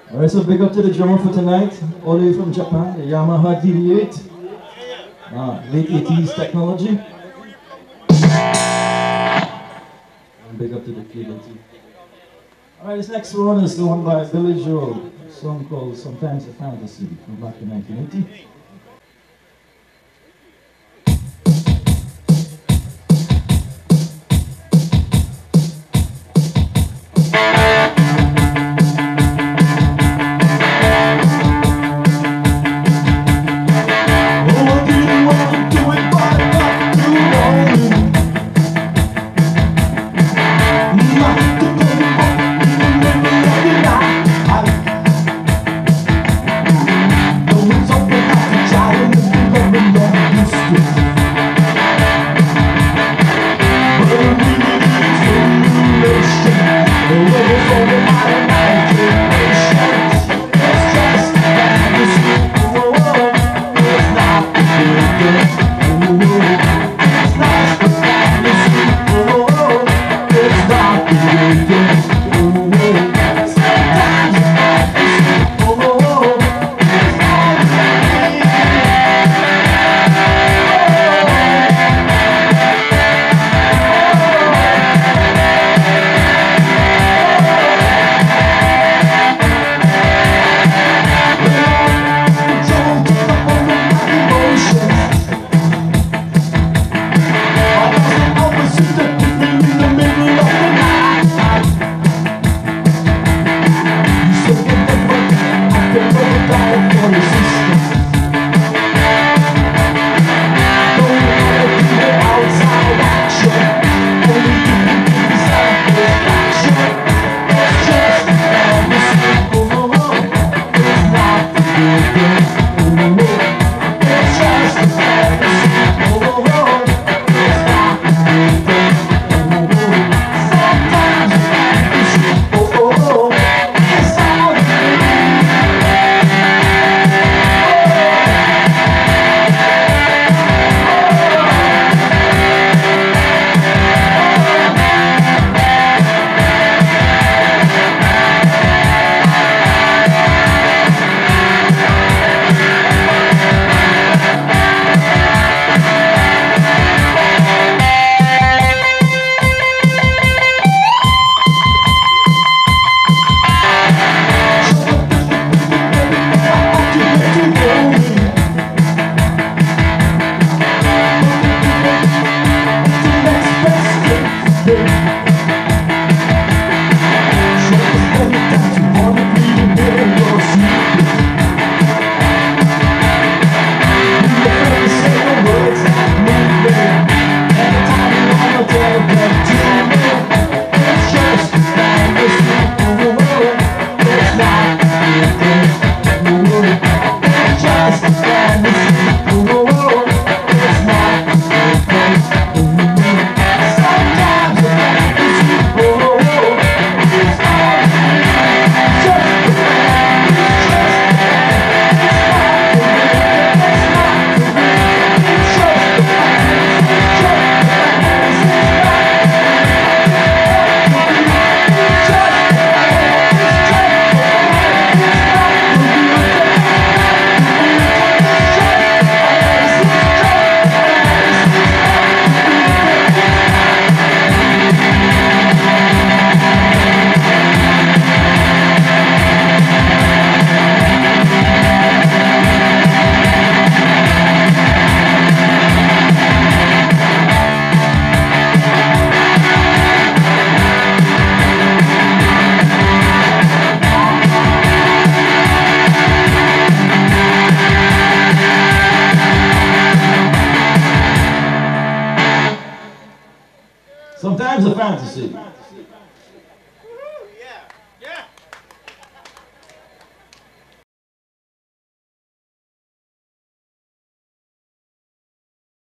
Alright, so big up to the drummer for tonight, all the way from Japan, the Yamaha DD8, late 80s technology. And big up to the keyboard too. Alright, this next one is the one by Billy Joel, a song called Sometimes a Fantasy, from back in 1980. Sometimes a fantasy.